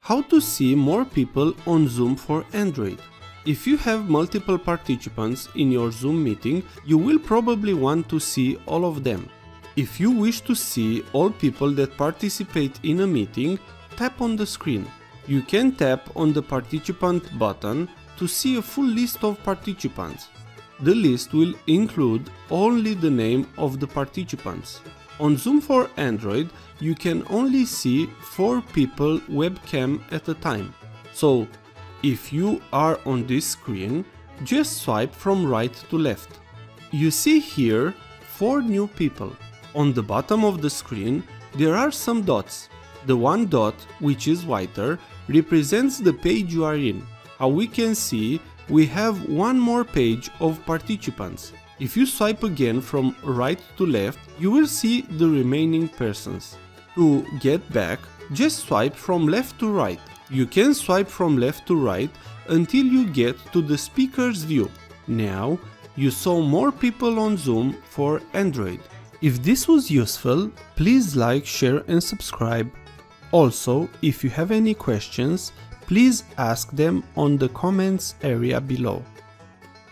How to see more people on Zoom for Android. If you have multiple participants in your Zoom meeting, you will probably want to see all of them. If you wish to see all people that participate in a meeting, tap on the screen. You can tap on the participant button to see a full list of participants. The list will include only the name of the participants. On Zoom for Android, you can only see 4 people webcam at a time. So, if you are on this screen, just swipe from right to left. You see here 4 new people. On the bottom of the screen, there are some dots. The one dot, which is whiter, represents the page you are in. How we can see, we have one more page of participants. If you swipe again from right to left, you will see the remaining persons. To get back, just swipe from left to right. You can swipe from left to right until you get to the speaker's view. Now, you saw more people on Zoom for Android. If this was useful, please like, share and subscribe. Also, if you have any questions, please ask them on the comments area below.